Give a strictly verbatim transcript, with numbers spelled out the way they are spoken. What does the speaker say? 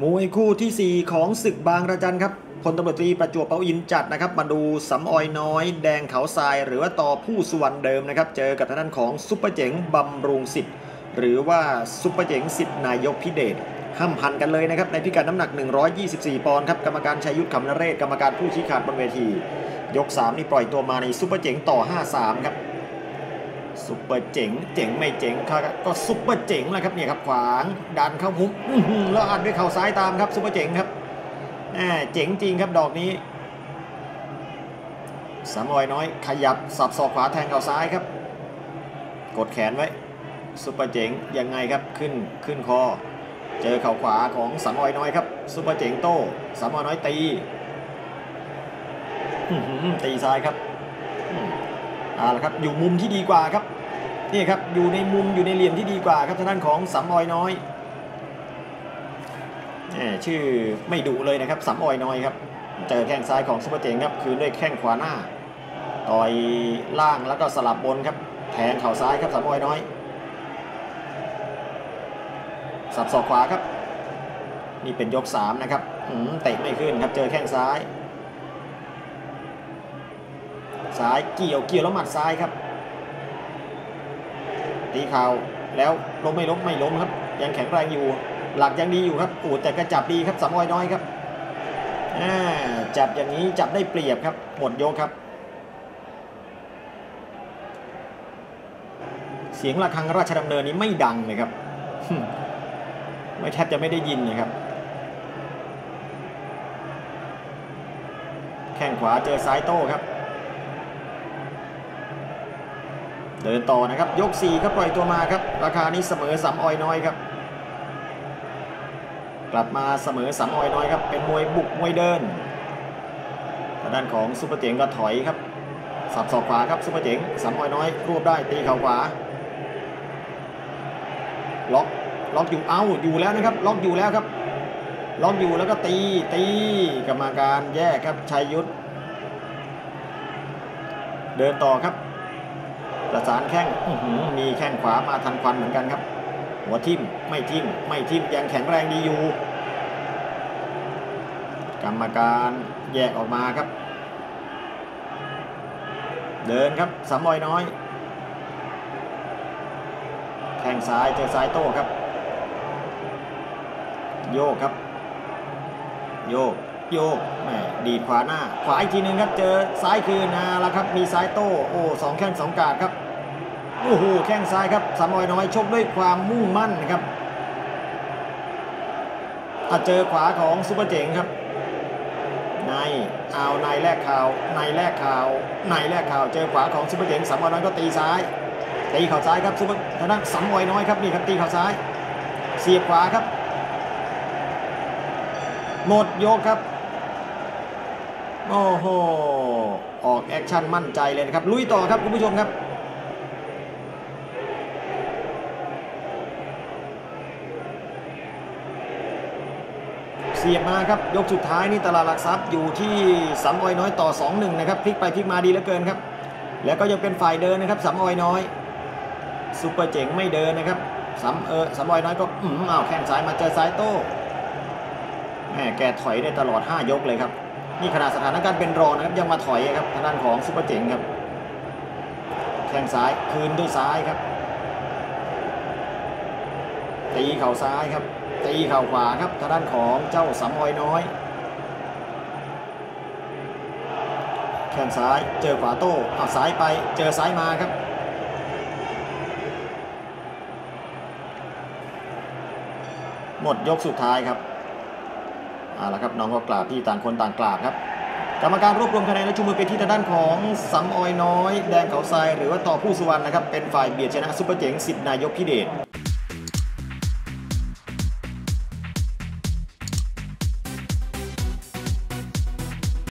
มวยคู่ที่สี่ของศึกบางระจันครับพลตำรวจตรีประจวบเปาอินจัดนะครับมาดูสำออยน้อยแดงเขาทรายหรือว่าต่อผู้สุวรรณเดิมนะครับเจอกับทางด้านของซุปเปอร์เจ๋งบำรุงสิทธิ์หรือว่าซุปเปอร์เจ๋งสิทธิ์นายกพิเดชห้ามหันกันเลยนะครับในพิกัดน้ำหนักหนึ่งร้อยยี่สิบสี่ปอนด์ครับกรรมการชัยยุทธคำนเรศกรรมการผู้ชี้ขาดบนเวทียกสามนี่ปล่อยตัวมาในซุปเปอร์เจ๋งต่อ ห้าสาม ครับซุปเปอร์เจ๋งเจ๋งไม่เจ๋งก็ซุปเปอร์เจ๋งแหละครับเนี่ยครับขวางดันเข้าหุบแล้วอัดด้วยเข่าซ้ายตามครับซุปเปอร์เจ๋งครับเจ๋งจริงครับดอกนี้สามออยน้อยขยับสับศอกขวาแทงเข่าซ้ายครับกดแขนไว้ซุปเปอร์เจ๋งยังไงครับขึ้นขึ้นคอเจอเข่าขวาของสามออยน้อยครับซุปเปอร์เจ๋งโต้สามออยน้อยตีตีซ้ายครับเอาละครับอยู่มุมที่ดีกว่าครับนี่ครับอยู่ในมุมอยู่ในเหลี่ยมที่ดีกว่าครับทางด้านของสามออยน้อยชื่อไม่ดุเลยนะครับสามออยน้อยครับเจอแข้งซ้ายของซุปเปอร์เจ๋งครับคืนด้วยแข้งขวาหน้าต่อยล่างแล้วก็สลับบนครับแทงเข่าซ้ายครับสามออยน้อยสับศอกขวาครับนี่เป็นยกสามนะครับเตะไม่ขึ้นครับเจอแข้งซ้ายซ้ายเกี่ยวเกี่ยวแล้วหมัดซ้ายครับตีเข่าแล้วล้มไม่ล้มไม่ล้มครับยังแข็งแรงอยู่หลักยังดีอยู่ครับโอ้แต่กระจับดีครับสามออยน้อยครับจับอย่างนี้จับได้เปรียบครับหมดยกครับเสียงระฆังราชดำเนินนี้ไม่ดังเลยครับไม่แทบจะไม่ได้ยินเลยครับแข้งขวาเจอซ้ายโต้ครับเดินต่อนะครับยกสี่ครับปล่อยตัวมาครับราคานี้เสมอสามออยน้อยครับกลับมาเสมอสามออยน้อยครับเป็นมวยบุกมวยเดินทางด้านของซุปเปอร์เจ๋งก็ถอยครับสับศอกขวาครับซุปเปอร์เจ๋งสามออยน้อยรวบได้ตีเข่าขวาล็อกล็อกอยู่เอ้าอยู่แล้วนะครับล็อกอยู่แล้วครับล็อกอยู่แล้วก็ตีตีกรรมการแยกครับชัยยุทธเดินต่อครับประสานแข้งมีแข้งขวามาทันควันเหมือนกันครับหัวทิ่มไม่ทิ่มไม่ทิ่มยังแข็งแรงดีอยู่กรรมการแยกออกมาครับเดินครับสามออยน้อยแข้งซ้ายเจอซ้ายโต้ครับโยกครับโยกโยกแหมดีขวาหน้าขวาอีกทีนึงครับเจอซ้ายคืนนะแล้วครับมีซ้ายโต้โอ้สองแข้งสองกาดครับโอ้โหแข้งซ้ายครับสามออยน้อยชกด้วยความมุ่งมั่นครับเจอขวาของซุปเปอร์เจ๋งครับในเอาในแลกข่าวในแลกข่าวในแลกข่าวเจอขวาของซุปเปอร์เจ๋งสามออยน้อยก็ตีซ้ายตีเข่าซ้ายครับซุปเปอร์ทางด้านสามออยน้อยครับนี่ครับตีเข่าซ้ายเสียบขวาครับหมดยกครับโอ้โหออกแอคชั่นมั่นใจเลยนะครับลุยต่อครับคุณผู้ชมครับเสียบมาครับยกสุดท้ายนี่ตลาดหลักทรัพย์อยู่ที่สามออยน้อยต่อ สองหนึ่ง นะครับพลิกไปพลิกมาดีเหลือเกินครับแล้วก็ยังเป็นฝ่ายเดินนะครับสามออยน้อยซุปเปอร์เจ๋งไม่เดินนะครับสามเออสามออยน้อยก็อืมอ้าวแข้งซ้ายมาเจอซ้ายโต้แหมแกถอยได้ตลอดห้ายกเลยครับนี่ขณะสถานการณ์เป็นรองนะครับยังมาถอยครับทางด้านของซุปเปอร์เจ๋งครับแข้งซ้ายคืนด้วยซ้ายครับตีเข่าซ้ายครับตีเข่าขวาครับทางด้านของเจ้าสามออยน้อยแข้งซ้ายเจอขวาโต้เอาซ้ายไปเจอซ้ายมาครับหมดยกสุดท้ายครับเอาละครับน้องก็กราบที่ต่างคนต่างกราบครับกรรมการรวบรวมคะแนนและชูมือไปที่ทางด้านของสามออยน้อยแดงเขาทรายหรือว่าต่อผู้สุวรรณนะครับเป็นฝ่ายเบียดชนะซุปเปอร์เจ๋งสิทธิ์นายกพิเดช